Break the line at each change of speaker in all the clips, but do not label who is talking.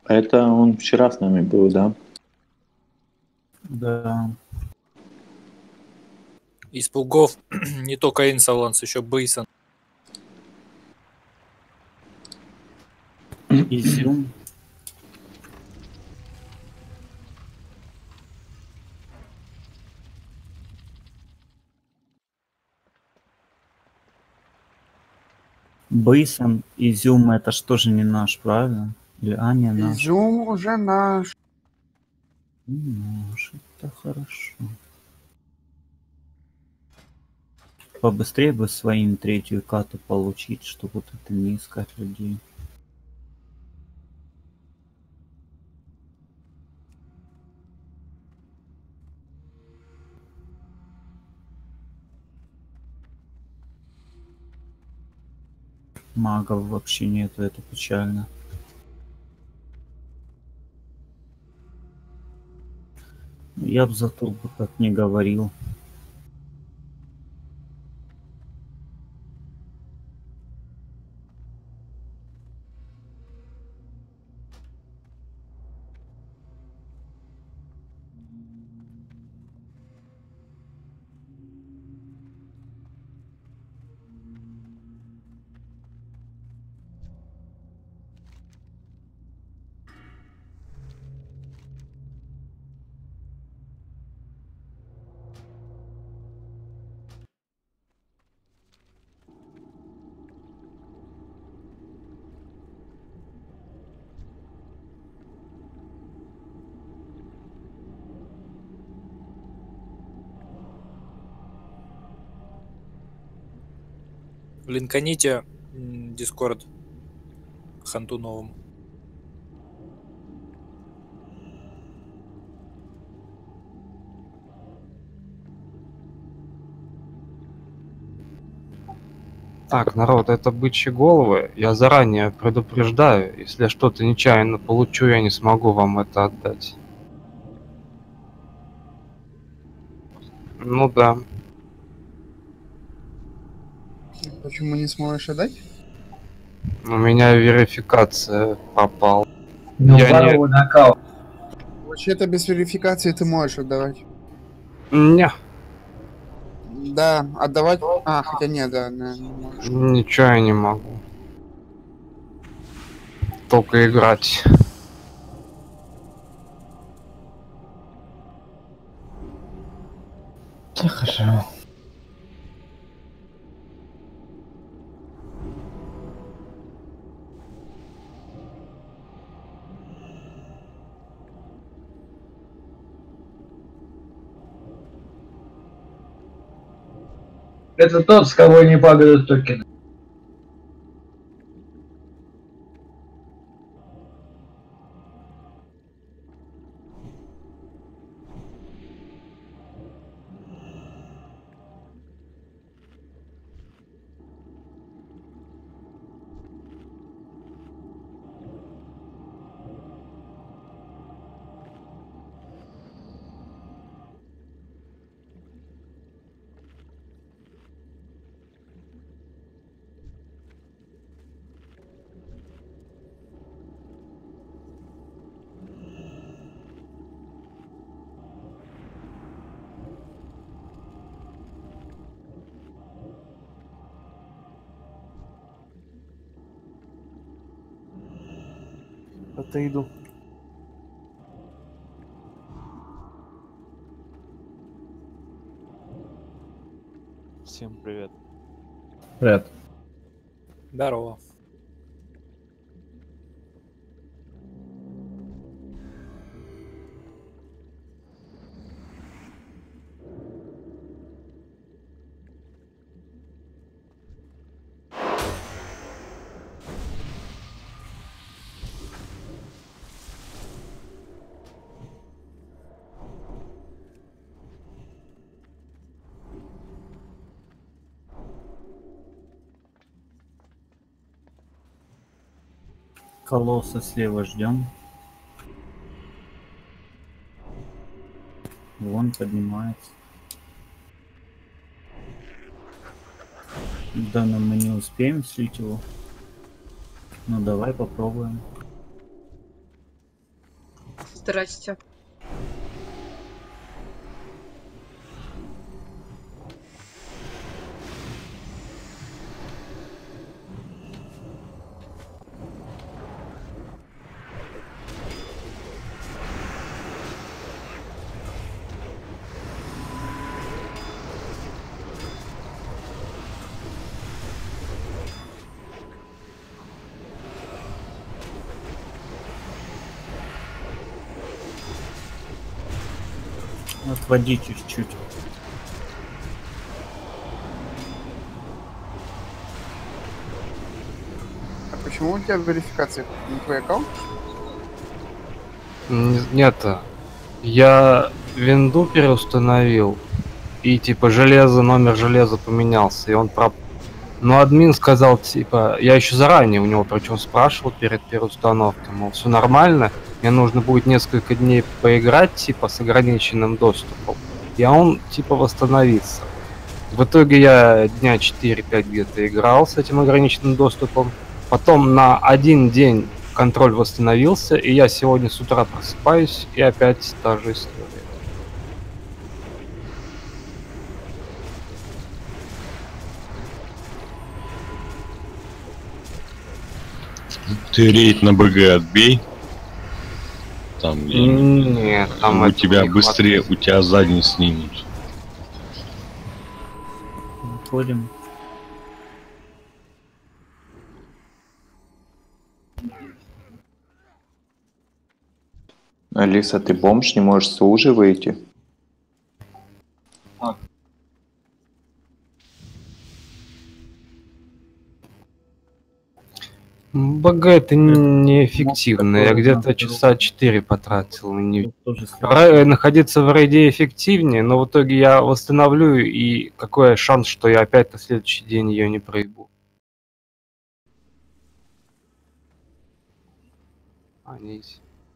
Это он вчера с нами был, да?
Да.
Из пугов не только Инсоланс, еще Бейсон.
Изюм. Бейсон, изюм, это ж тоже не наш, правильно? Или не наш?
Изюм уже наш.
Наш, это хорошо. Побыстрее бы своим третью кату получить, чтобы вот это не искать людей. Магов вообще нету, это печально. Я б за турбу так не говорил.
Линканите Дискорд Ханту новому.
Так, народ, это бычьи головы. Я заранее предупреждаю, если я что-то нечаянно получу, я не смогу вам это отдать. Ну да.
Почему не сможешь отдать?
У меня верификация пропала.
Ну,
Я не...
ворованный аккаунт.
Вообще-то без верификации ты можешь отдавать.
Не,
Да, отдавать... А, хотя нет, да, не можешь.
ничего я не могу. Только играть.
Хорошо. Это тот, с кого не падают токены.
Отойду. Всем привет.
Привет.
Здорово.
Колосса слева ждем. Вон поднимается. Да, но мы не успеем слить его. Ну давай попробуем.
Здрасте.
Отводи чуть-чуть.
А почему у тебя верификация не твой аккаунт?
Нет, я винду переустановил, и типа номер железа поменялся, и он пропал. Но админ сказал, типа, я еще заранее у него причем спрашивал перед переустановкой, мол, все нормально, мне нужно будет несколько дней поиграть, типа, с ограниченным доступом, и он, типа, восстановится. В итоге я дня 4-5 где-то играл с этим ограниченным доступом, потом на один день контроль восстановился, и я сегодня с утра просыпаюсь, и опять та же история.
Ты рейд на БГ отбей. Там
Нет, там
у тебя быстрее, у тебя задний снимут.
Отходим.
Алиса, ты бомж, не можешь с ужи выйти?
БГ это неэффективно. Я где-то часа 4 потратил. Находиться в рейде эффективнее, но в итоге я восстановлю, и какой шанс, что я опять на следующий день ее не проебу. Анись.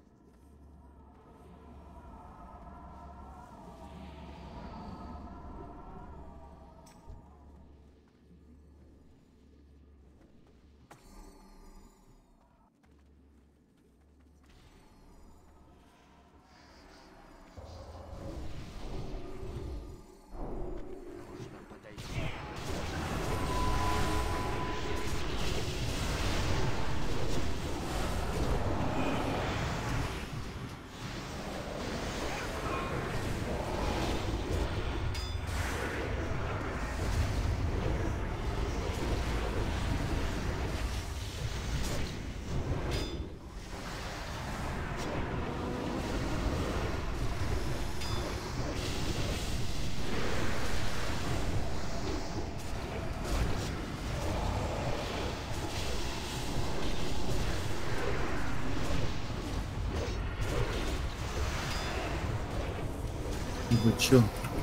Вы чё?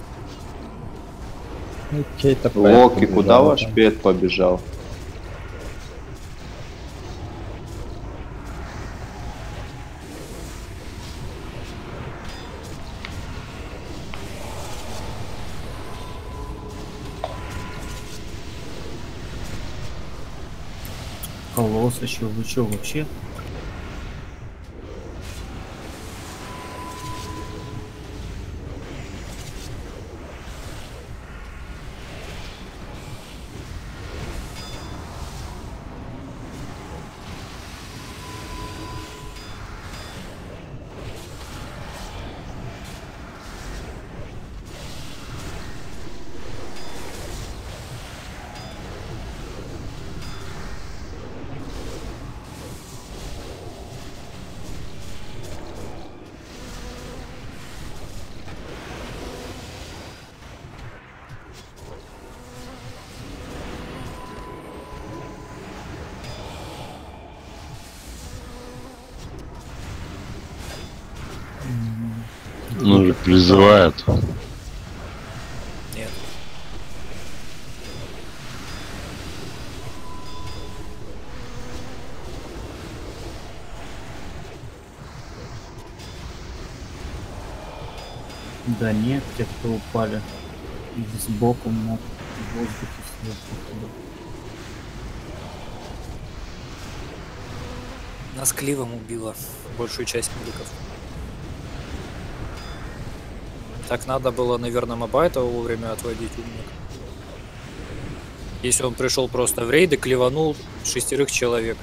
Локи, куда ваш пет побежал?
Колосс еще, вы чё вообще?
Ну же призывает.
Нет.
Да нет, те, кто упали сбоку на воздухе сверху.
Нас кливом убило большую часть медиков. Так надо было, наверное, Мабайта вовремя отводить, умник. Если он пришел просто в рейд и клеванул 6 человек.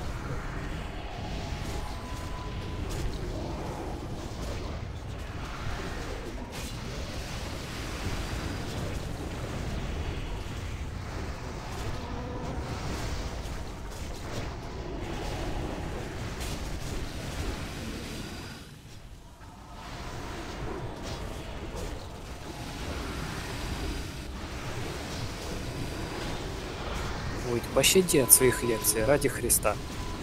Ой, пощади от своих лекций, ради Христа.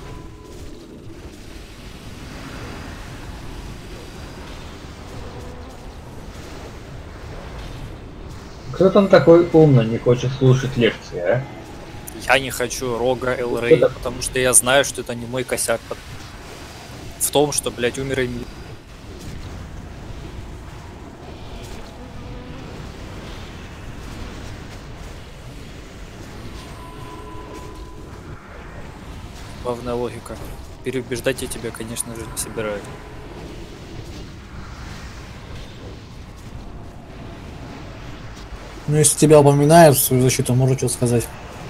Кто там такой умный, не хочет слушать лекции, а?
Я не хочу Рога Элрей, потому что я знаю, что это не мой косяк. В том, что, блядь, умер Эмиль. Главная логика. Переубеждать я тебя, конечно же, не собираюсь.
Ну, если тебя упоминают в свою защиту, можно что сказать.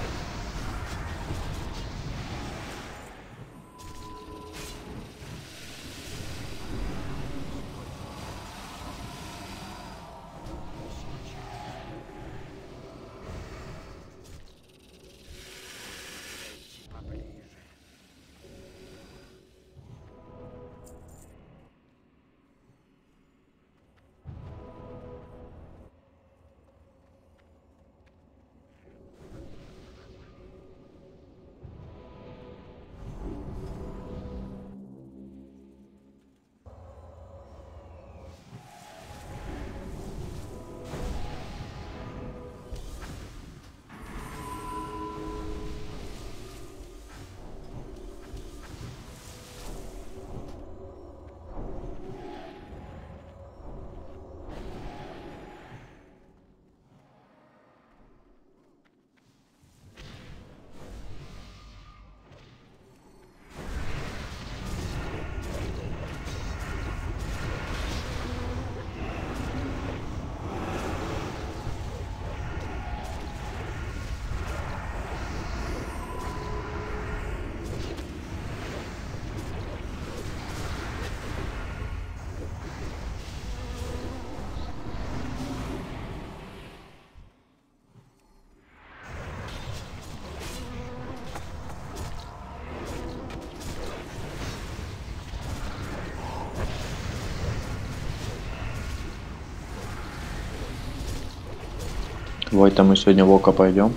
Войта, мы сегодня в Око пойдем.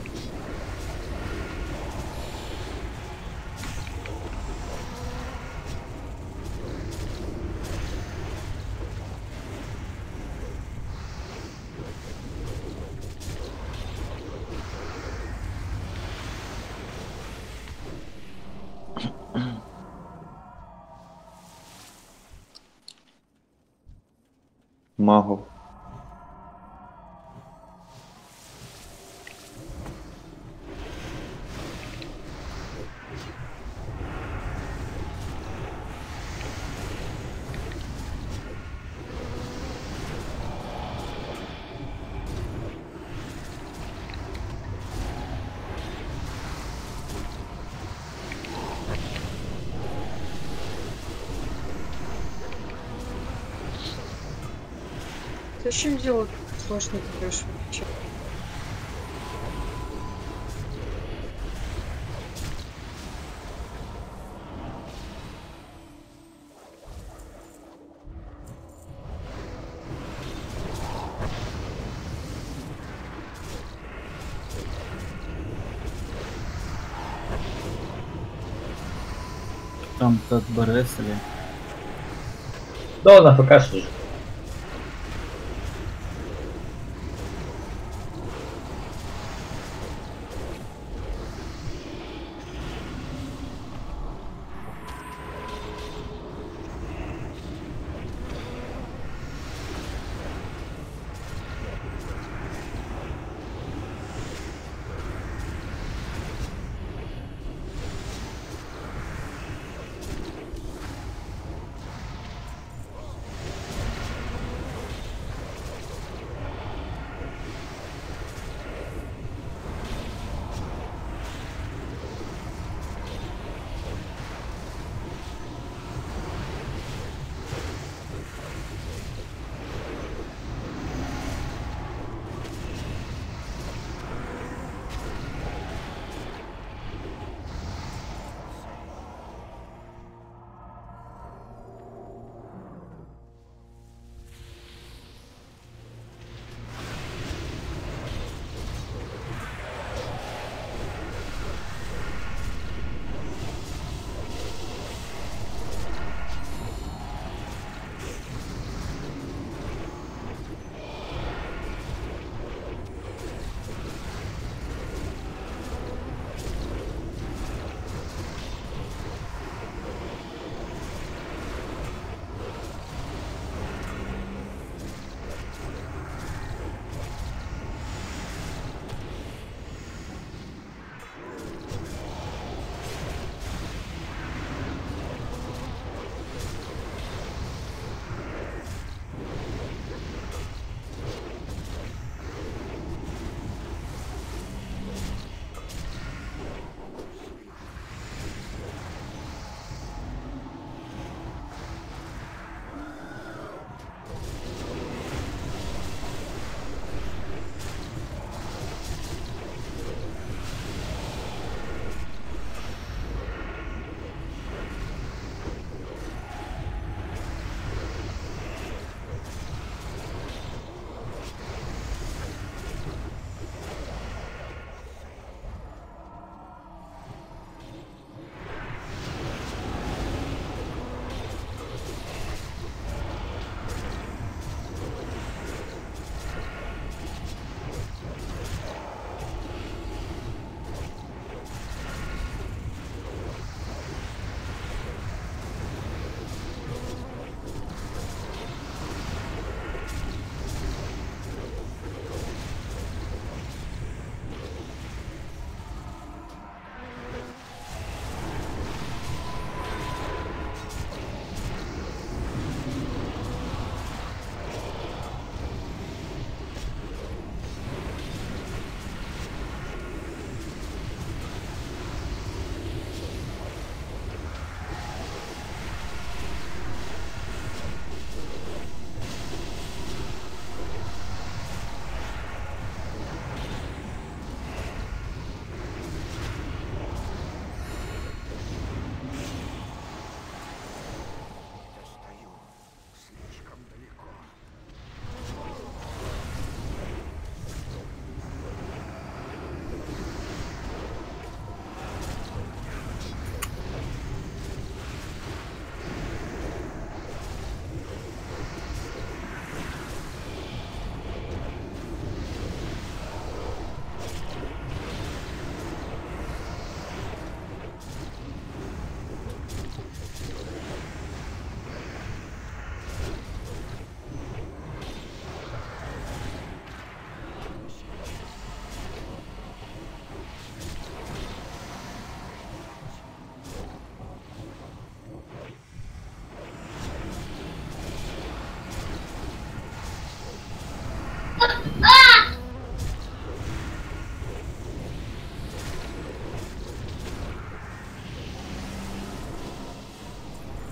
Магов.
Зачем делать сложный трэш?
Там как бы ресли.
Да, он АФК служит.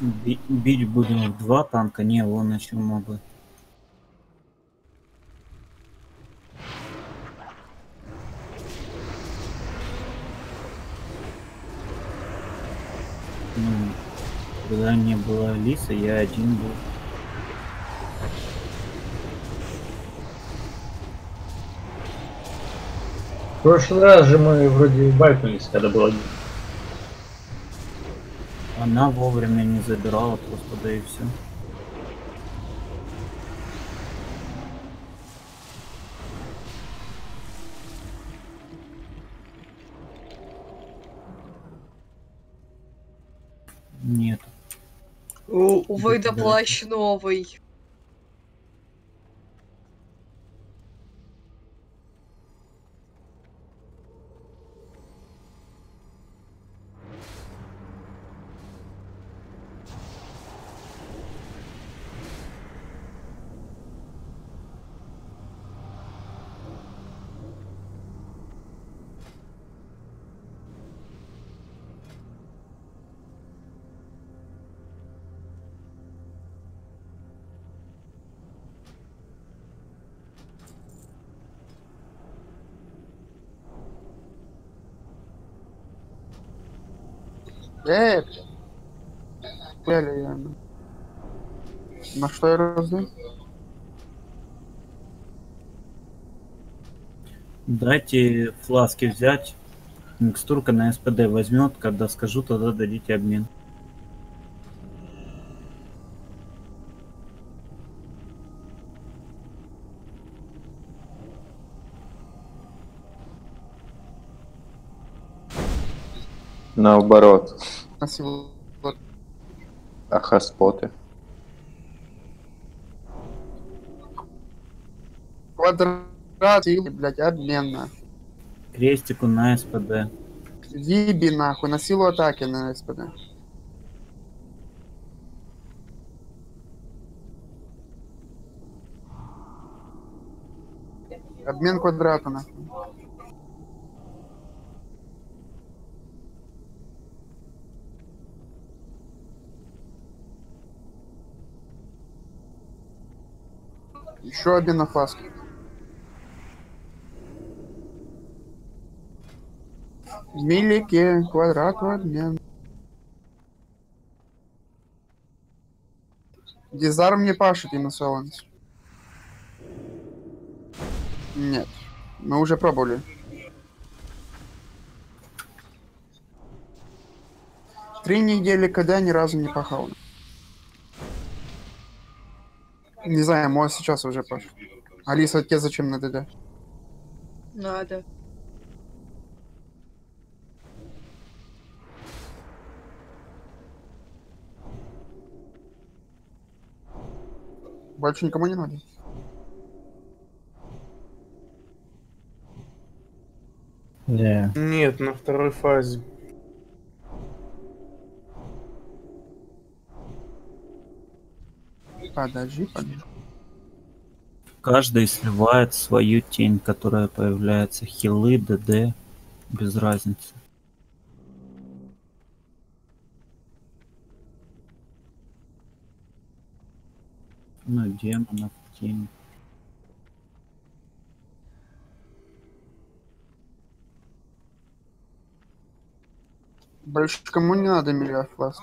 Бить будем в 2 танка, не, вон еще мобы. Ну, когда не было Алиса, я один был.
В прошлый раз же мы вроде байкнулись, когда был один.
Она вовремя не забирала, просто да и все. Нет.
У Войда плащ новый.
На что я раздаю?
Дайте фласки взять. Микстурка на СПД возьмет, когда скажу, тогда дадите обмен.
Наоборот.
Спасибо.
Ахаспоты.
Квадрат, блядь, обмена.
Крестику на СПД.
Виби нахуй, на силу атаки на СПД. Обмен квадрата нахуй. Еще обмен на фласки. Милики, квадрат в обмен. Дизарм не пашет и на Соланс. Нет. Мы уже пробовали. Три недели когда ни разу не пахал. Не знаю, может сейчас уже пашет. Алиса, тебе зачем надо, да?
Надо.
Больше никому не надо.
Да.
Нет, на второй фазе.
Подожди.
Каждый сливает свою тень, которая появляется. Хилы, ДД, без разницы. Ну, демонов, тень.
Больше кому не надо миллиард фласк.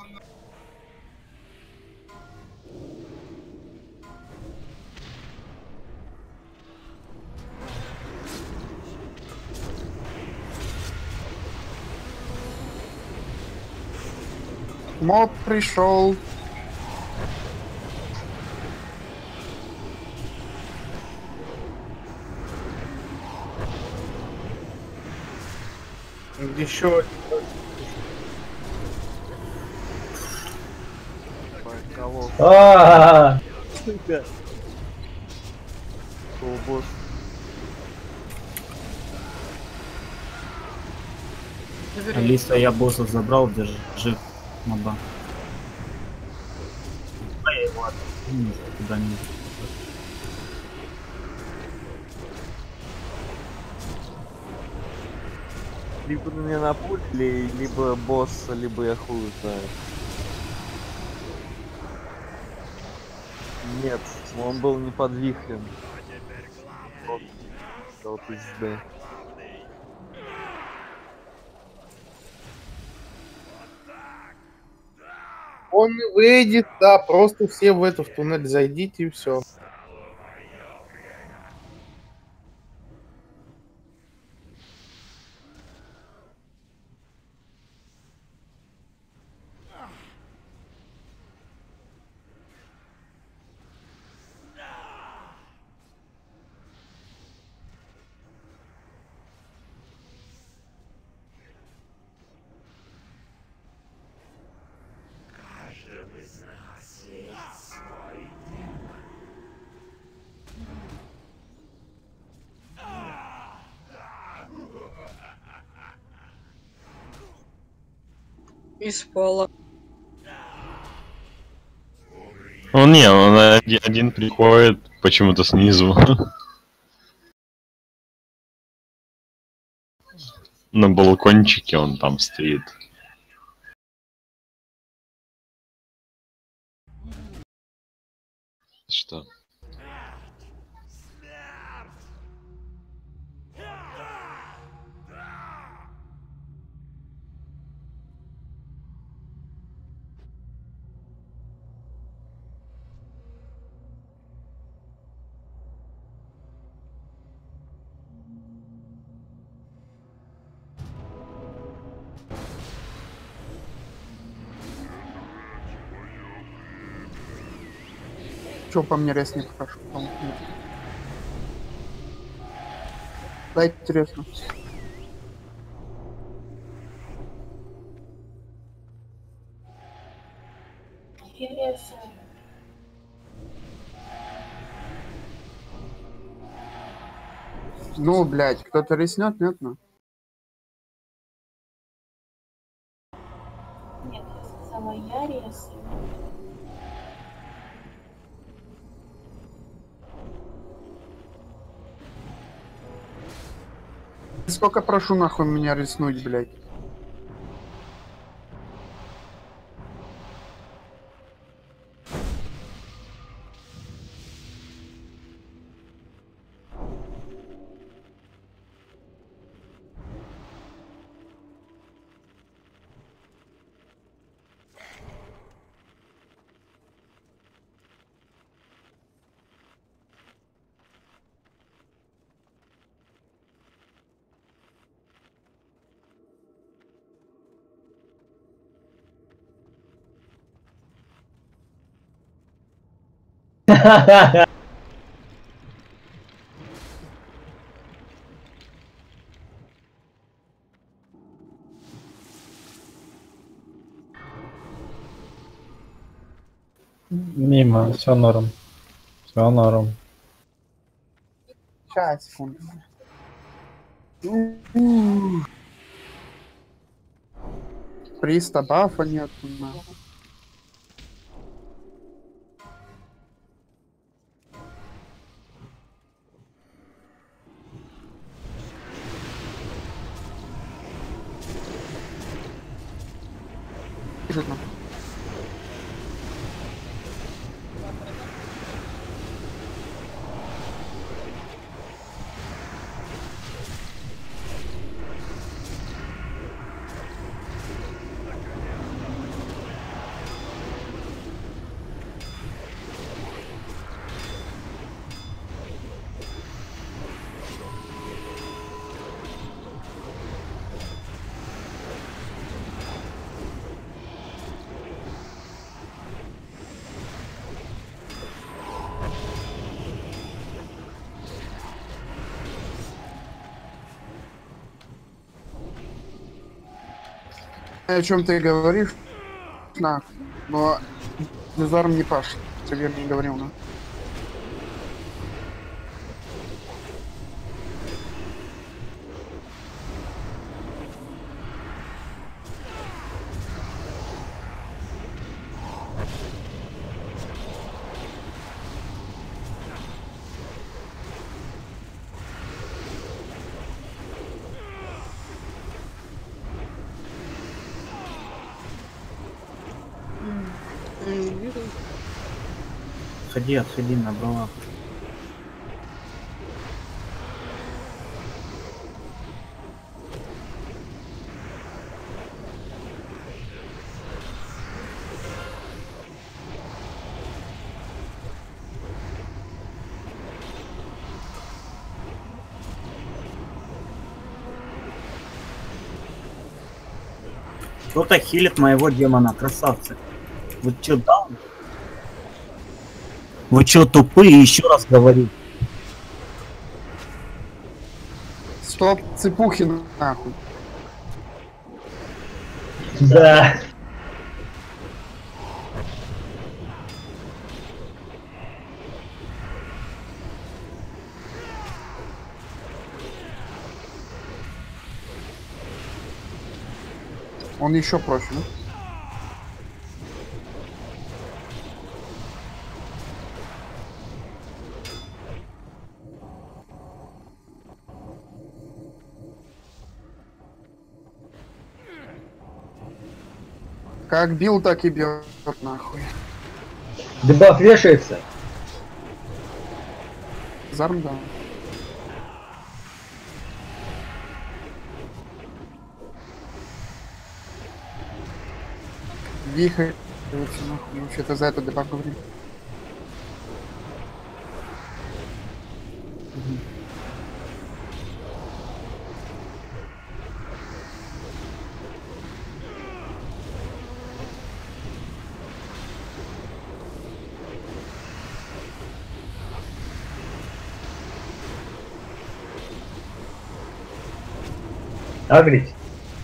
Моб пришел.
Еще
Алиса, я босса забрал, держи моба. А я его откину куда-нибудь.
Либо на меня напулили, либо босса, либо я хуй знаю. Нет, он был не под вихрем. Вот пизды.
Он не выйдет, да, просто все в этот туннель зайдите и все.
И спала.
Он не, он один приходит почему-то снизу. На балкончике он там стоит. Что?
Чё по мне резко не прошел? Да, интересно.
Интересно.
Ну, блядь, кто-то резнет, нет, ну?
Нет, я сказала, я резаю.
Сколько прошу нахуй меня резнуть, блядь?
Мимо, все норм. Все норм.
Сейчас, секунду. Приста бафа нет. Нахуй. Жирно. О чем ты говоришь, на, но Дезорм не паш, тебе не говорил, на.
Отходи на бровах. Кто-то хилит моего демона, красавцы. Вы чё, даун? Вы чё, тупые? Еще раз говорю.
Стоп, цепухи нахуй.
Да.
Он еще проще, да? Как бил, так и бьет нахуй.
Дебаф вешается.
Зарм, да. Вихрь. Нахуй. Вообще-то за это дебаф говорим.
Агрить.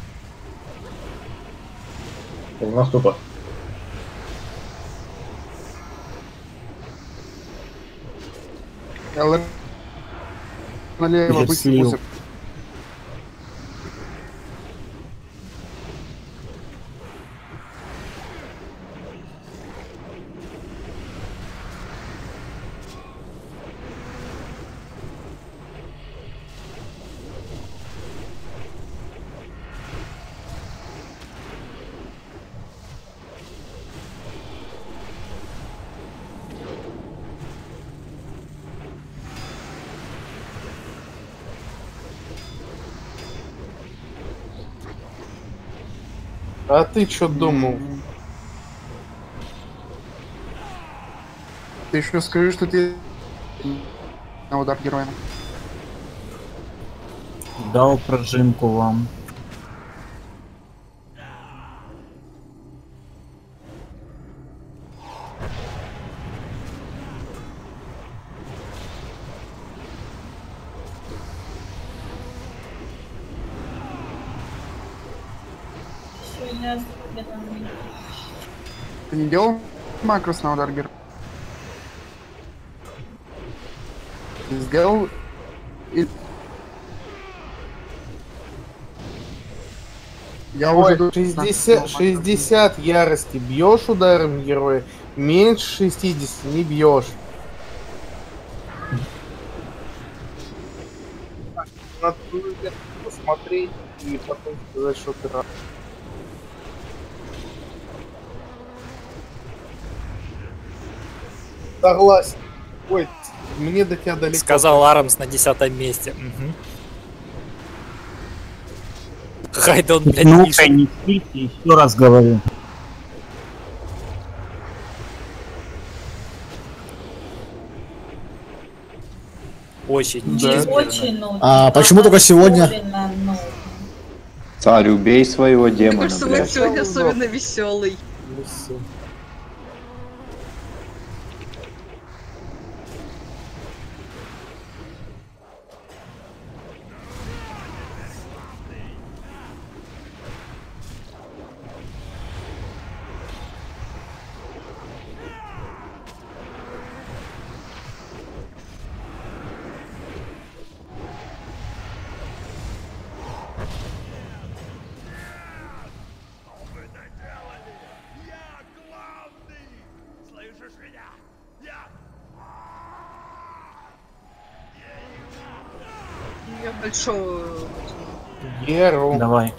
У нас тупо.
ЛР налево быть
слил.
А ты чё думал?
Ты еще скажи, что ты на удар героя.
Дал прожимку вам.
Ты не делал макрос на удар героя? Ты сделал... Я
Ой,
уже...
60 ярости бьешь ударом героя, меньше 60 не бьешь. Надо посмотреть и потом сказать, что ты рад. Согласен. Ой, мне до тебя далеко.
Сказал Арамс на 10-м месте. Угу. Хайдон, блядь,
Ну-ка,
пишет.
не спите, еще раз говорю.
Очень
Да.
неизмерно.
А почему только сегодня?
Царь, убей своего
Мне
демона,
кажется, он
блядь.
сегодня особенно веселый. Я большого...
Геру.
Давай.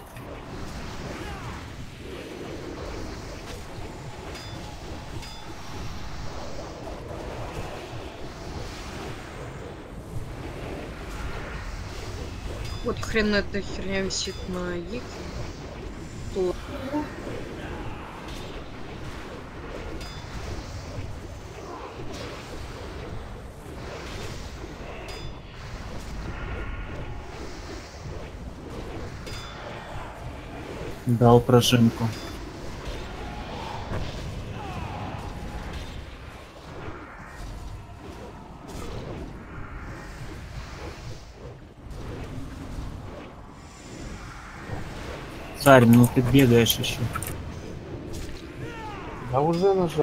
нахрен эта херня висит на X?
Дал прожимку. Царь, ну ты бегаешь еще.
Я уже нажал.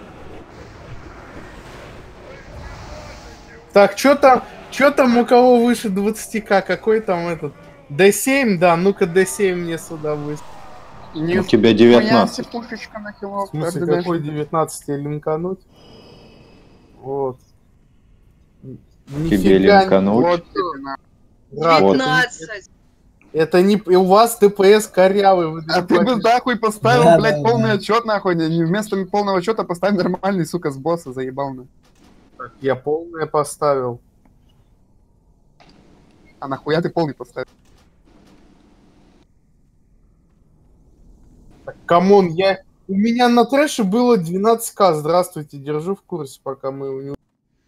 Так, что там у кого выше 20к? Какой там этот? D7, да, ну-ка D7 мне сюда выставь.
У тебя 19.
Пушечка на кило.
В смысле, какой 19 линкануть? Вот.
Тебе линкануть?
Вот.
19!
Это не у вас ДПС корявый. Вы
А ты бы нахуй поставил, блядь, полный отчет, нахуй. Не вместо полного отчета поставь нормальный, сука, с босса, заебал.
Я полное поставил.
А нахуя ты полный поставил?
Так, камон, у меня на трэше было 12к. Здравствуйте, держу в курсе, пока мы не...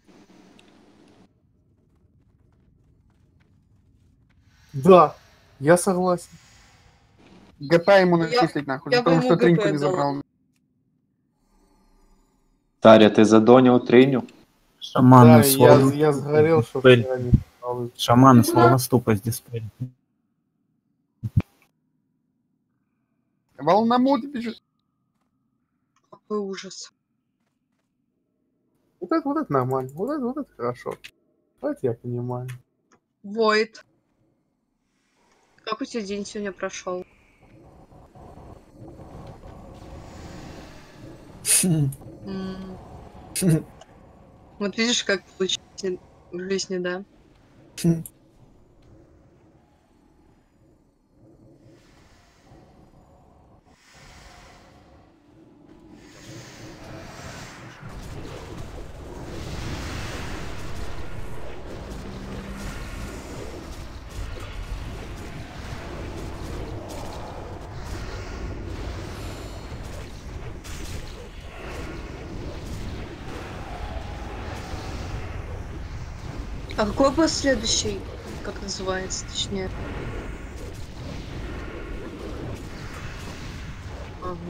Да, я согласен.
ГП ему начислить, нахуй, потому что триньку не забрал.
Таря, ты задонил триню?
Шаманы
да, я сгорел, что
шаманы с волноступа с дисплея.
Волномут бежит.
Какой ужас.
Вот это нормально, вот это хорошо. Это я понимаю.
Войд. Как у тебя день сегодня прошел? Вот видишь, как получится в жизни, да? А какой был следующий? Как называется, точнее? Ага.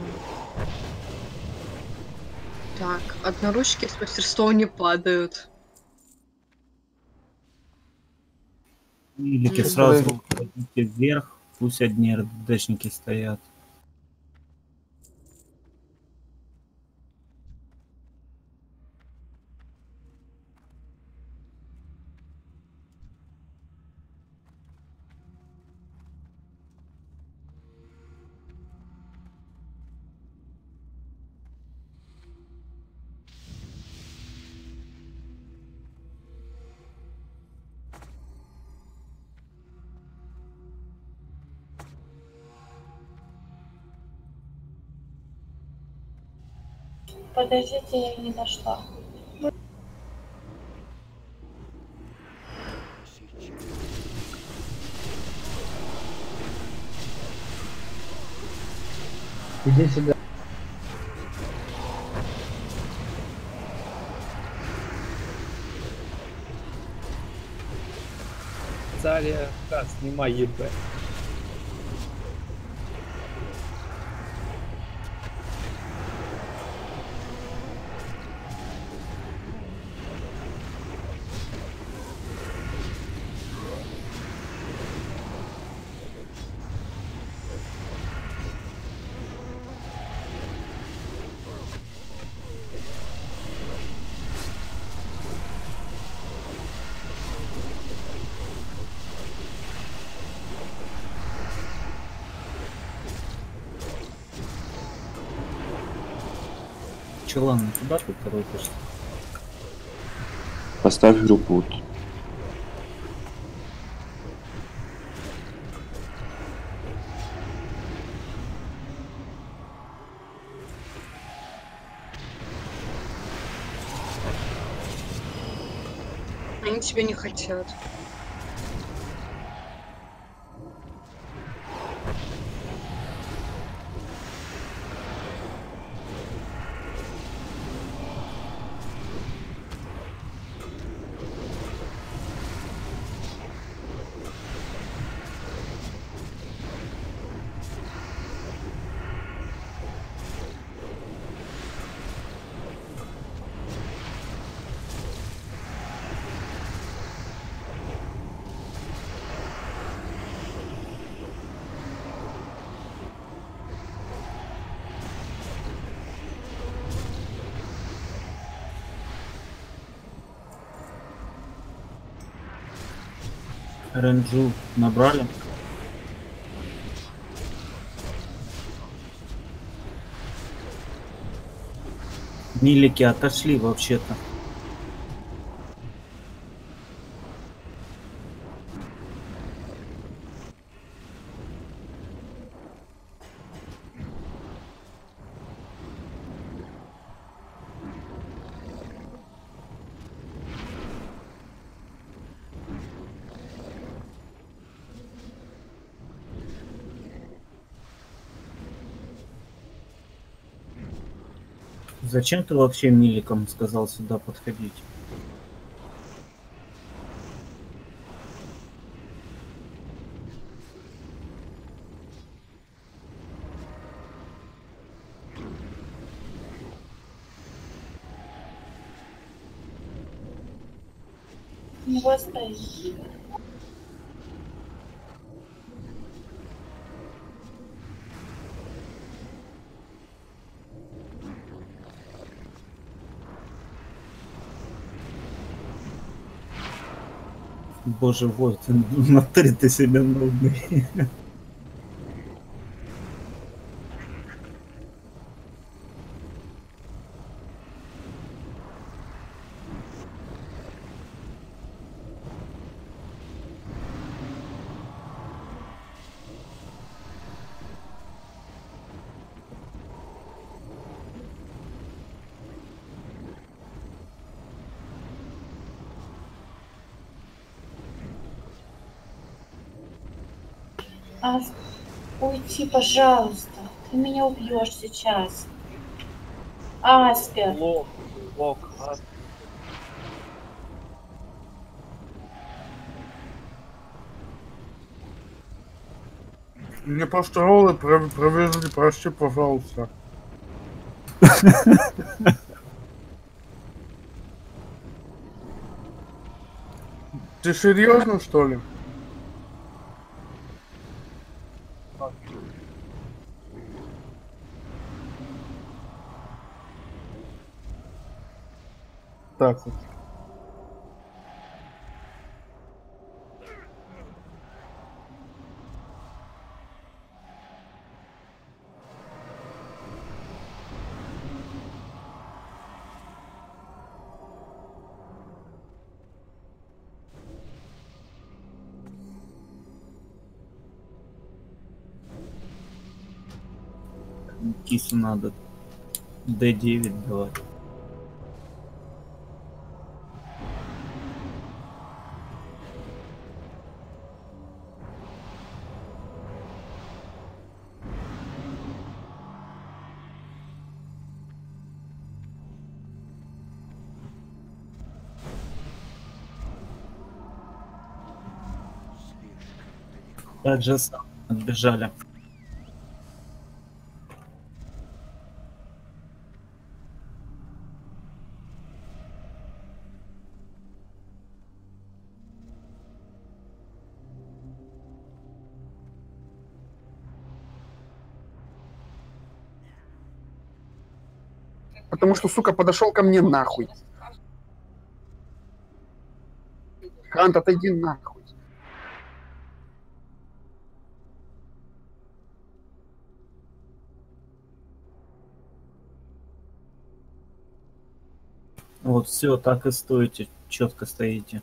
Так, одноручки с мастерством не падают.
Илики сразу поднимите вверх, пусть одни РДшники стоят.
Подождите, я не дошла.
Иди сюда.
Царя, да, снимай ЕП.
Челан, куда ты торопишься?
Поставь группу.
Они тебя не хотят.
Ренджу набрали. Милики отошли вообще-то. Зачем ты вообще миликом сказал сюда подходить?
Не восстаешь.
Боже, вот, смотри, ты себя нудный.
Уйти, пожалуйста. Ты меня убьешь сейчас. Аспер.
Лок.
Мне просто роллы провезли, прости, пожалуйста. Ты серьезно, что ли? Так вот.
Кису надо D9 давать. Так же сам отбежали.
Потому что, сука, подошел ко мне нахуй. Хант, отойди нахуй.
Вот все, так и стоите, четко стоите.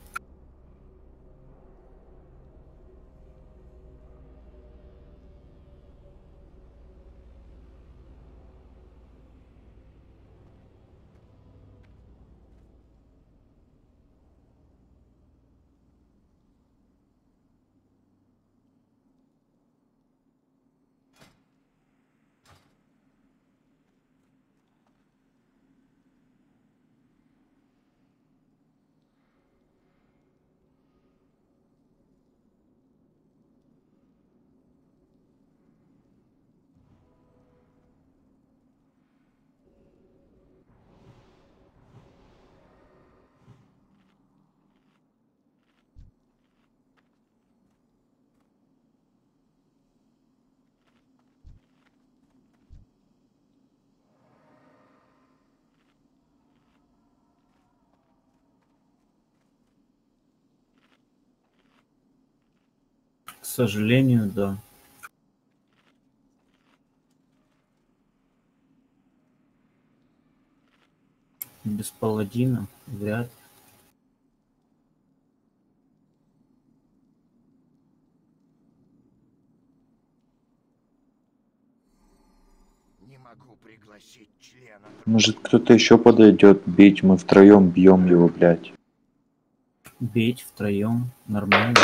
сожалению, да. Без паладина вряд ли.
Может, кто-то еще подойдет бить, мы втроем бьем его, блядь.
Бить втроем нормально.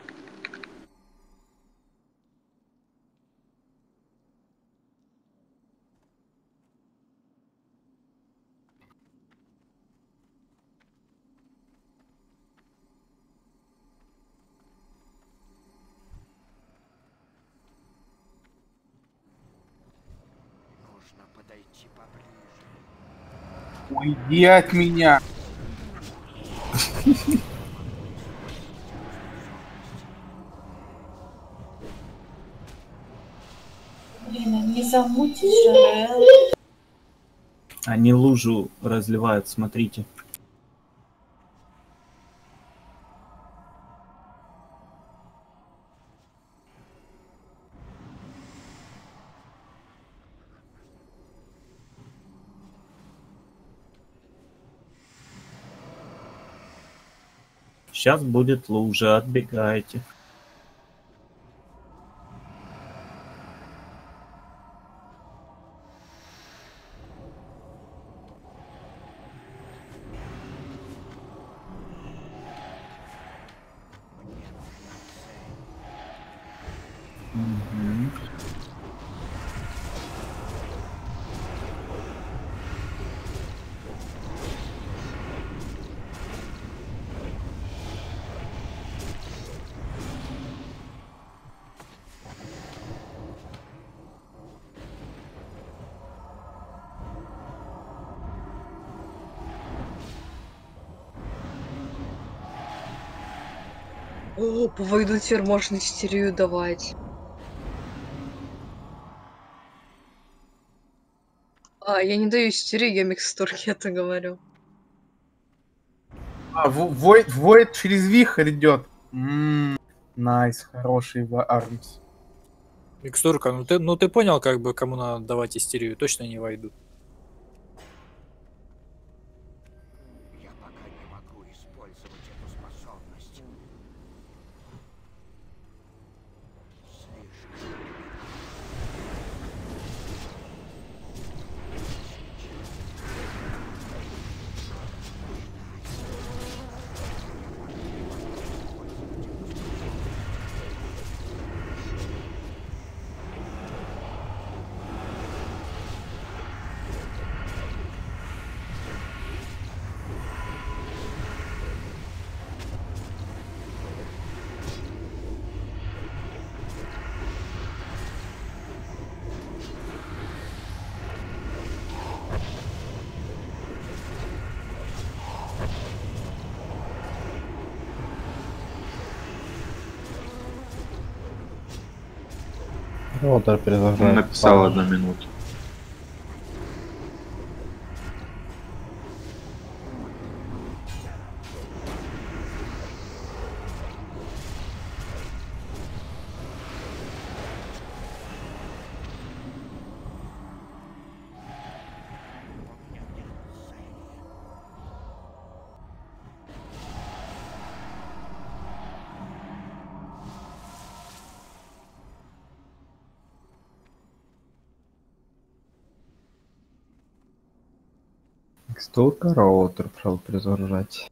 Уйди от меня.
Блин, а не замутишь же, Рэл?
Они лужу разливают, смотрите. Сейчас будет лужа, отбегайте. Мгм.
О, по войду теперь можно истерию давать. А, я не даю истерию, я микстурки это говорю.
А, Войд через вихрь идет. Найс, хороший армс.
Микстурка, ну ты понял, как бы кому надо давать истерию, точно не войду.
Ротор перезагрузил.
Он написал 1 минуту.
Столько роутер пошел перезагружать.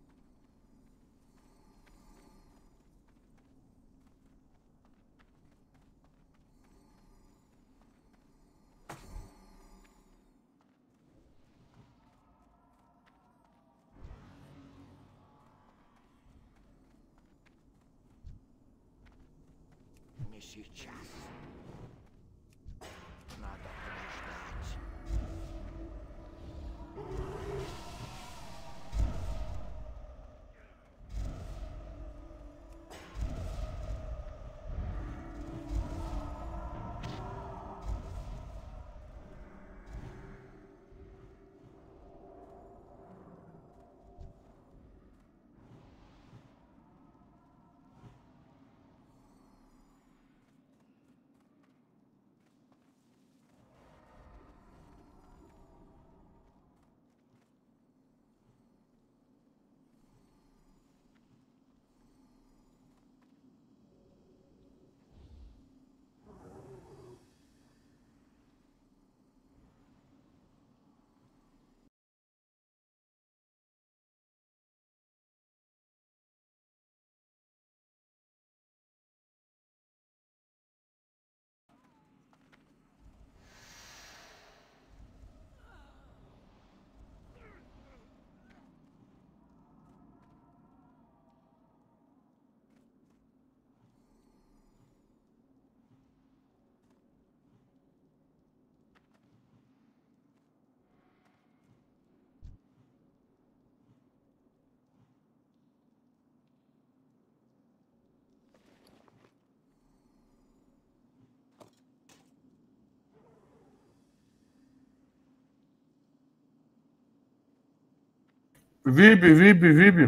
Виби.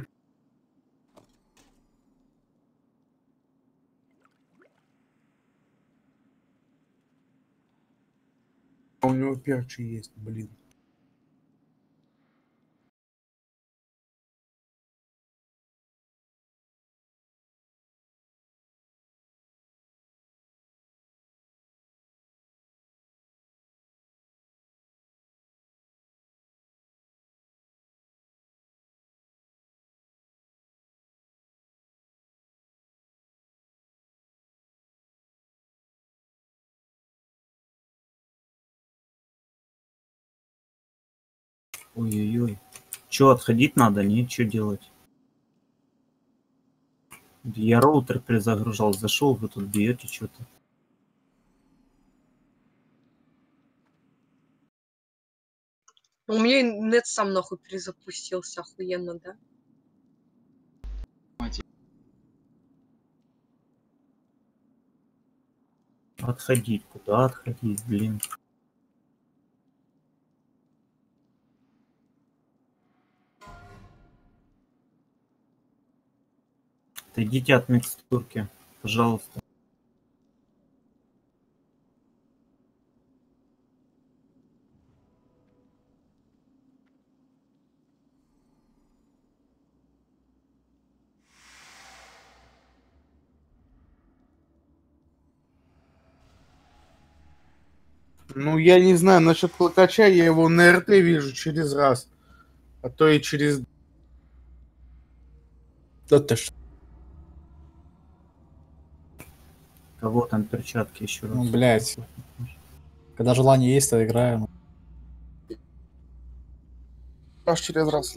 У него перчи есть, блин.
Ой-ой-ой. Че, отходить надо? Нет, что делать? Я роутер перезагружал, зашел, вы тут бьете что-то.
У меня нет сам нахуй перезапустился, охуенно, да?
Отходить? Куда отходить, блин? Отойдите от микстурки, пожалуйста.
Ну, я не знаю, насчет Клокача, я его на РТ вижу через раз. А то и через...
Да ты что?
Кого там перчатки еще раз?
Ну, блядь. Когда желание есть, то играем.
Аж через раз.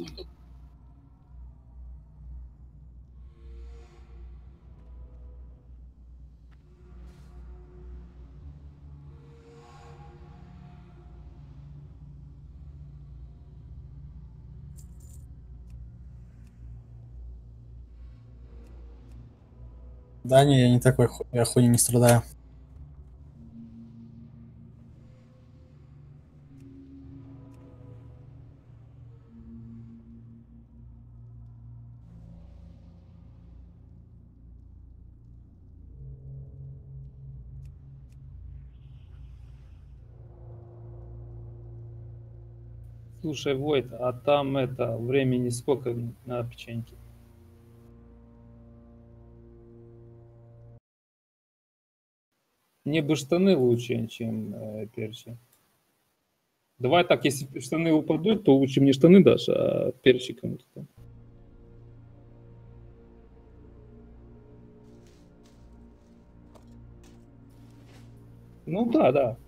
Да не, я не такой, я хуйней не страдаю.
Слушай, Войт, а там это времени сколько на печеньке? Мне бы штаны лучше, чем перчи. Давай так, если штаны упадут, то лучше мне штаны дашь, а перчи кому-то там. Ну да, да.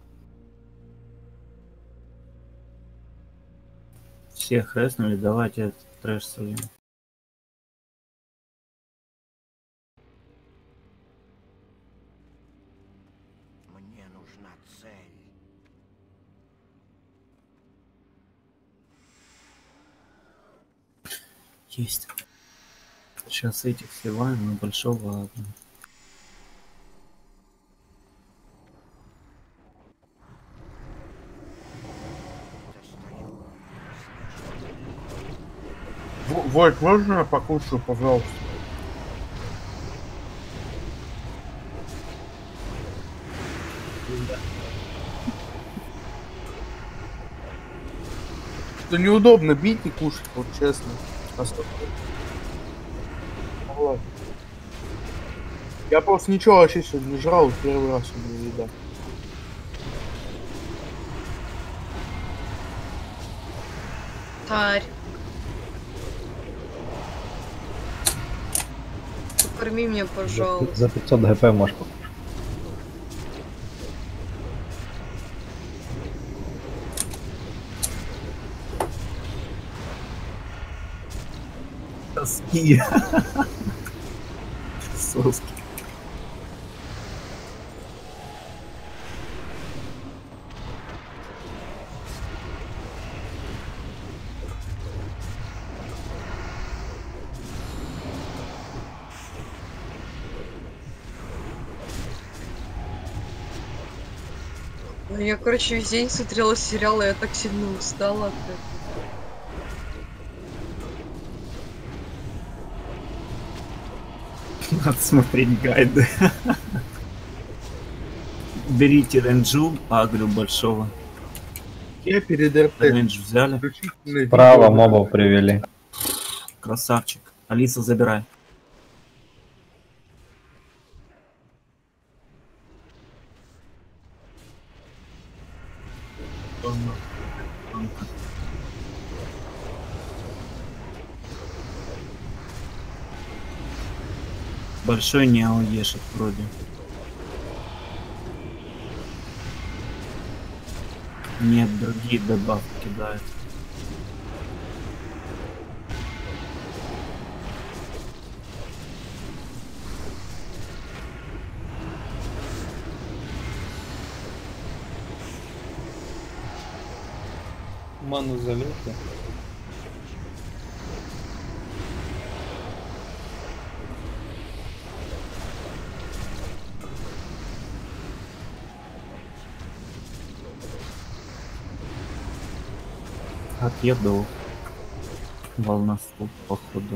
Всех резнули, давайте трэш сольем.
Мне нужна цель.
Есть. Сейчас этих сливаем на большого одну.
Вольт, можно я покушаю, пожалуйста? Что неудобно бить и кушать, вот честно. Я просто ничего вообще сегодня не жрал, первый раз у меня еда.
Тарь. Покорми меня, пожалуйста.
За 500 ГП можешь покушать.
Соски. Соски.
Я, короче, весь день смотрела сериалы, я так сильно устала от этого.
Надо смотреть гайды. Берите рейнджу, агрю большого.
Я перед РТ.
Рейндж взяли.
Право мобов привели.
Красавчик. Алиса, забирай. Большой не ауешек вроде. Нет, другие добавки кидают.
Ману залейте.
Отъеду. Волна ступ, походу.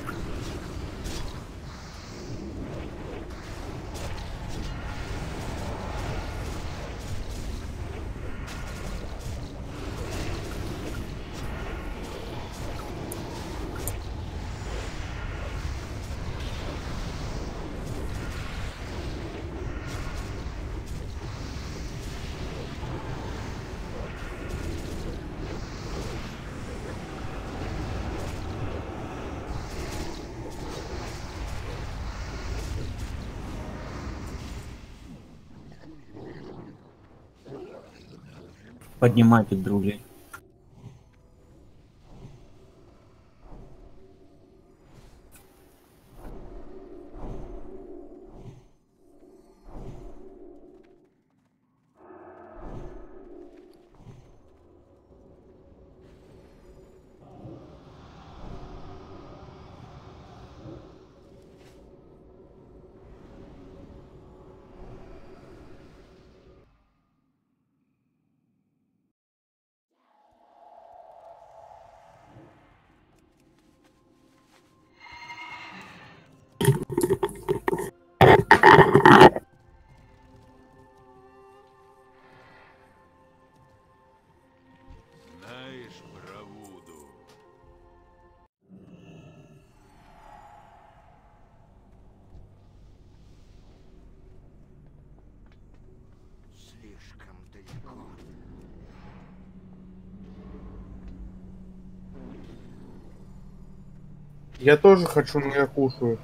Поднимайте друзей.
Знаешь бравуду. Слишком далеко.
Я тоже хочу, но я кушаю.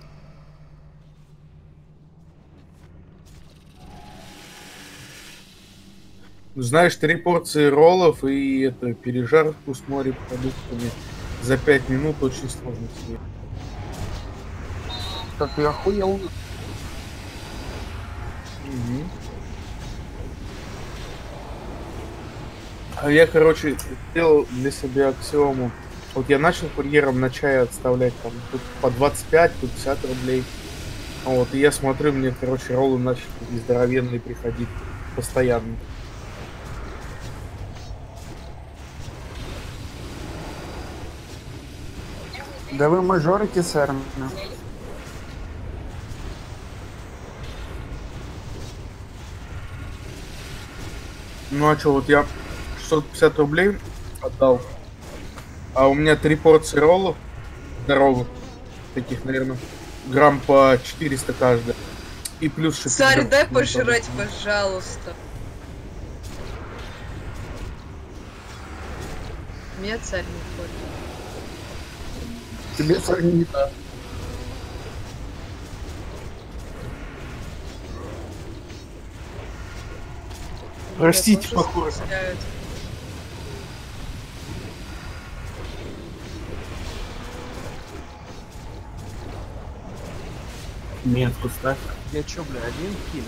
Знаешь, 3 порции роллов и это пережарку с морепродуктами за 5 минут очень сложно съесть.
Как я охуел.
Мгм. А я, короче, сделал для себя аксиому. Вот я начал курьером на чай отставлять там тут по 25, тут 50 рублей. Вот, и я смотрю, мне, короче, роллы начали здоровенные приходить постоянно.
Да вы мажорики, сэр.
Ну а что, вот я 650 рублей отдал, а у меня 3 порции роллов здоровых, таких, наверное, грамм по 400 каждая. И плюс
Царь, дай пожрать, пожалуйста. Меня царь не хочет.
Тебе царь не да.
Простите, похоже.
Метку ставь.
Я чё, бля, один кинул?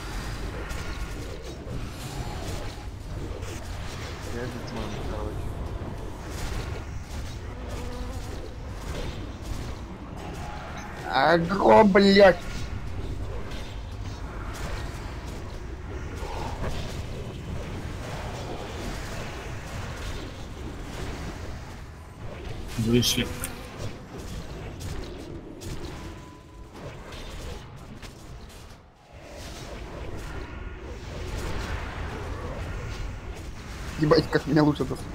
Я Битман, короче.
Агро, блядь.
Вышли.
Ебать, как меня лучше достал.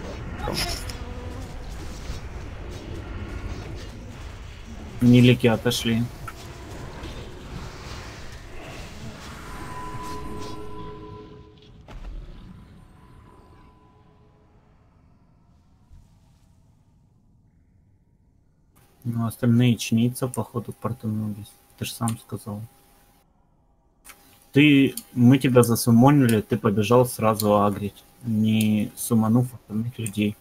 Нилики отошли. Ну, остальные чиниться, походу, портанулись. Ты же сам сказал. Мы тебя засумонили, ты побежал сразу агрить, не суманув остальных людей.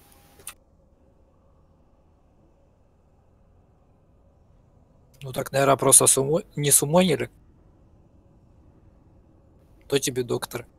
Ну так, наверное, просто не сумонили. Кто тебе доктор?